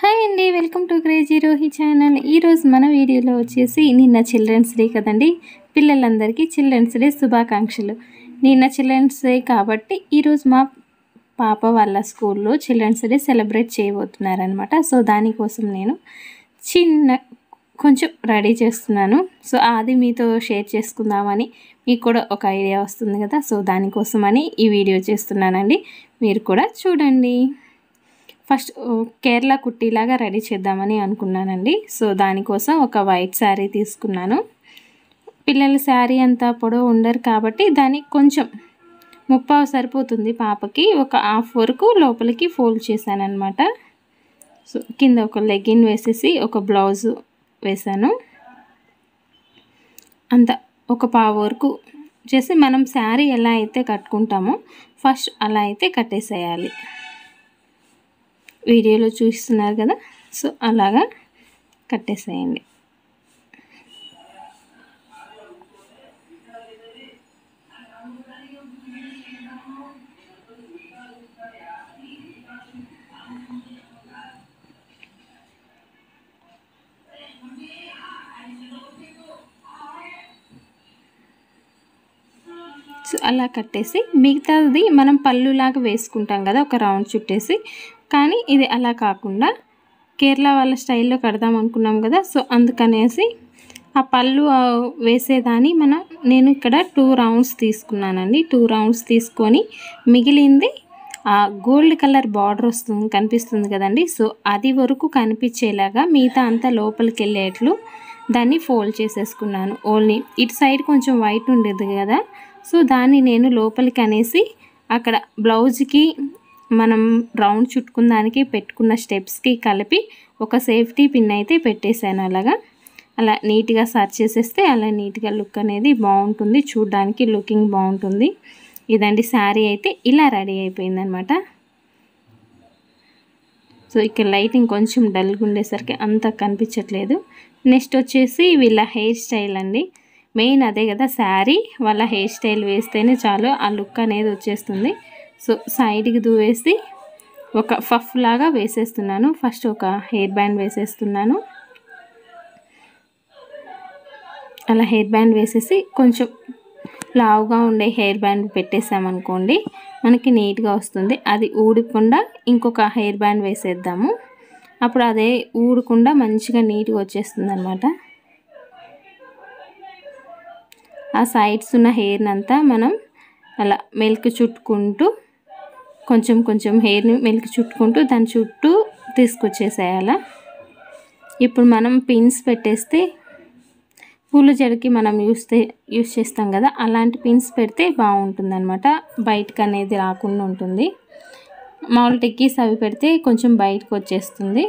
Hi అండి, welcome to crazy Rohi channel. ఈరోజు మన వీడియోలో వచ్చేసి నిన్న చిల్డ్రన్స్ డే కదండి. పిల్లలందరికీ చిల్డ్రన్స్ డే శుభాకాంక్షలు. నిన్న చిల్డ్రన్స్ డే కాబట్టి ఈరోజు మా పాప వాళ్ళ స్కూల్లో చిల్డ్రన్స్ డే సెలబ్రేట్ చేయబోతున్నారనమాట. సో దానికోసం నేను కొంచెం రెడీ చేస్తున్నాను. సో అది మీతో షేర్ చేసుకుందామని, మీకు కూడా ఒక ఐడియా వస్తుంది కదా. సో దానికోసమని ఈ వీడియో చేస్తున్నానండి, మీరు కూడా చూడండి. ఫస్ట్ కేరళ కుట్టీలాగా రెడీ చేద్దామని అనుకున్నానండి. సో దానికోసం ఒక వైట్ శారీ తీసుకున్నాను. పిల్లల శారీ అంతా పొడవు ఉండరు కాబట్టి దానికి కొంచెం ముప్పావు సరిపోతుంది. పాపకి ఒక హాఫ్ వరకు లోపలికి ఫోల్డ్ చేశాను అనమాట. సో కింద ఒక లెగ్గిన్ వేసేసి ఒక బ్లౌజ్ వేసాను. అంత ఒక పావు వరకు చేసి మనం శారీ ఎలా అయితే కట్టుకుంటామో ఫస్ట్ అలా అయితే కట్టేసేయాలి. వీడియోలో చూస్తున్నారు కదా. సో అలాగా కట్టేసేయండి. సో అలా కట్టేసి మిగతాది మనం పళ్ళులాగా వేసుకుంటాం కదా, ఒక రౌండ్ చుట్టేసి. కానీ ఇది అలా కాకుండా కేరళ వాళ్ళ స్టైల్లో కడదాం అనుకున్నాం కదా. సో అందుకనేసి ఆ పళ్ళు వేసేదాన్ని నేను ఇక్కడ 2 రౌండ్స్ తీసుకున్నానండి. 2 రౌండ్స్ తీసుకొని మిగిలింది ఆ గోల్డ్ కలర్ బార్డర్ కనిపిస్తుంది కదండి. సో అది వరకు కనిపించేలాగా మిగతా అంతా లోపలికి వెళ్ళేట్లు దాన్ని ఫోల్డ్ చేసేసుకున్నాను. ఓన్లీ ఇటు సైడ్ కొంచెం వైట్ ఉండేది కదా. సో దాన్ని నేను లోపలికి అనేసి అక్కడ బ్లౌజ్కి మనం రౌండ్ చుట్టుకున్న దానికి పెట్టుకున్న స్టెప్స్కి కలిపి ఒక సేఫ్టీ పిన్ అయితే పెట్టేశాను. అలా నీట్గా సర్చ్ చేసేస్తే అలా నీట్గా లుక్ అనేది బాగుంటుంది, చూడడానికి లుకింగ్ బాగుంటుంది. ఇదండి శారీ అయితే ఇలా రెడీ అయిపోయిందనమాట. సో ఇక్కడ లైటింగ్ కొంచెం డల్గా ఉండేసరికి అంత కనిపించట్లేదు. నెక్స్ట్ వచ్చేసి వీళ్ళ హెయిర్ స్టైల్ అండి. మెయిన్ అదే కదా, శారీ వాళ్ళ హెయిర్ స్టైల్ వేస్తేనే చాలు ఆ లుక్ అనేది వచ్చేస్తుంది. సో సైడ్కి దువ్వేసి ఒక ఫఫ్ లాగా వేసేస్తున్నాను. ఫస్ట్ ఒక హెయిర్ బ్యాండ్ వేసేస్తున్నాను. అలా హెయిర్ బ్యాండ్ వేసేసి కొంచెం లావుగా ఉండే హెయిర్ బ్యాండ్ పెట్టేసామనుకోండి, మనకి నీట్గా వస్తుంది. అది ఊడకుండా ఇంకొక హెయిర్ బ్యాండ్ వేసేద్దాము. అప్పుడు అదే ఊడకుండా మంచిగా నీట్గా వచ్చేస్తుంది అనమాట. ఆ సైడ్స్ ఉన్న హెయిర్ని అంతా మనం అలా మెలికి చుట్టుకుంటూ కొంచెం హెయిర్ని మెలికి చుట్టుకుంటూ దాని చుట్టూ తీసుకొచ్చేసేయాల. ఇప్పుడు మనం పిన్స్ పెట్టేస్తే పూల జడకి మనం యూస్ చేస్తాం కదా, అలాంటి పిన్స్ పెడితే బాగుంటుంది అనమాట. బయటకు అనేది రాకుండా ఉంటుంది. మామూలు టెక్కీస్ అవి పెడితే కొంచెం బయటకు వచ్చేస్తుంది.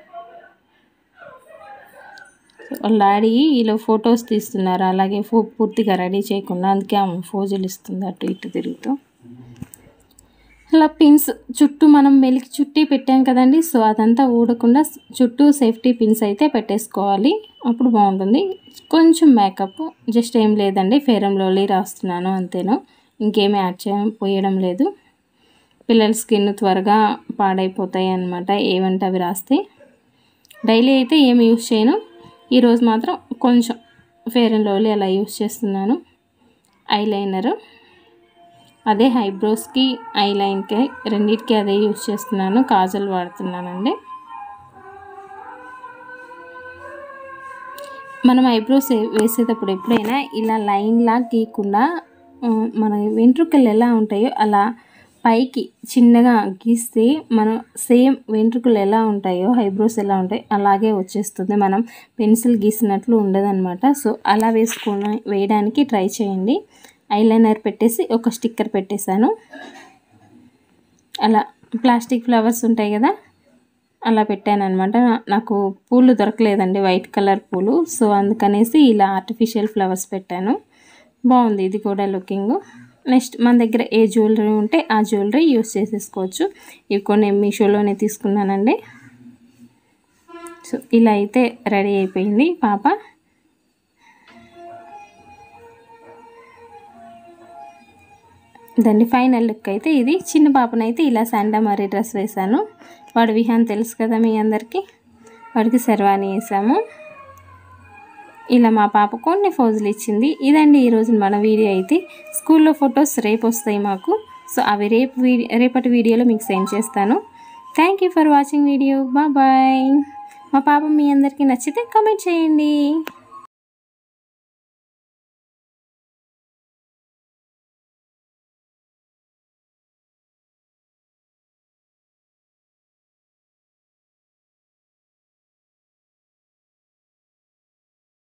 వాళ్ళ డాడీ ఇలా ఫొటోస్ తీస్తున్నారు, అలాగే పూర్తిగా రెడీ చేయకుండా, అందుకే ఆమె ఫోజులు ఇస్తుంది అటు ఇటు తిరుగుతూ. అలా పిన్స్ చుట్టూ మనం మెలికి చుట్టి పెట్టాం కదండి. సో అదంతా ఊడకుండా చుట్టూ సేఫ్టీ పిన్స్ అయితే పెట్టేసుకోవాలి, అప్పుడు బాగుంటుంది. కొంచెం మేకప్, జస్ట్ ఏం లేదండి, ఫెయిర్ అండ్ లవ్లీ రాస్తున్నాను అంతేను, ఇంకేమీ పోయడం లేదు. పిల్లల స్కిన్ త్వరగా పాడైపోతాయి అన్నమాట ఏమంటే అవి రాస్తే. డైలీ అయితే ఏమి యూస్ చేయను, ఈరోజు మాత్రం కొంచెం ఫెయిర్ అండ్ లవ్లీ అలా యూస్ చేస్తున్నాను. ఐలైనరు అదే ఐబ్రోస్కి ఐలైన్కి రెండింటికి అదే యూస్ చేస్తున్నాను. కాజల్ వాడుతున్నానండి. మనం ఐబ్రోస్ వేసేటప్పుడు ఎప్పుడైనా ఇలా లైన్లా గీయకుండా మన వెంట్రుకలు ఎలా ఉంటాయో అలా పైకి చిన్నగా గీస్తే మనం సేమ్ వెంట్రుకలు ఎలా ఉంటాయో ఐబ్రోస్ ఎలా ఉంటాయో అలాగే వచ్చేస్తుంది. మనం పెన్సిల్ గీసినట్లు ఉండదన్నమాట. సో అలా వేయడానికి ట్రై చేయండి. ఐలైనర్ పెట్టేసి ఒక స్టిక్కర్ పెట్టేశాను. అలా ప్లాస్టిక్ ఫ్లవర్స్ ఉంటాయి కదా, అలా పెట్టాను అనమాట. నాకు పూలు దొరకలేదండి, వైట్ కలర్ పూలు. సో అందుకనేసి ఇలా ఆర్టిఫిషియల్ ఫ్లవర్స్ పెట్టాను. బాగుంది ఇది కూడా లుకింగ్. నెక్స్ట్ మన దగ్గర ఏ జ్యువెలరీ ఉంటే ఆ జ్యువెలరీ యూస్ చేసేసుకోవచ్చు. ఇవి కొన్ని మీషోలోనే తీసుకున్నానండి. సో ఇలా అయితే రెడీ అయిపోయింది పాప. ఇదండి ఫైనల్ లుక్ అయితే ఇది. చిన్న పాపనైతే ఇలా శాండా మరీ డ్రెస్ వేశాను. వాడు విహాన్ తెలుసు కదా మీ అందరికీ, వాడికి శర్వాణి వేసాము. ఇలా మా పాప కొన్ని ఫోజులు ఇచ్చింది. ఇదండి ఈరోజు మన వీడియో. అయితే స్కూల్లో ఫొటోస్ రేపు వస్తాయి మాకు. సో అవి రేపటి వీడియోలో మీకు సెండ్ చేస్తాను. Thank you for watching video. Bye. మా పాప మీ అందరికీ నచ్చితే కామెంట్ చేయండి.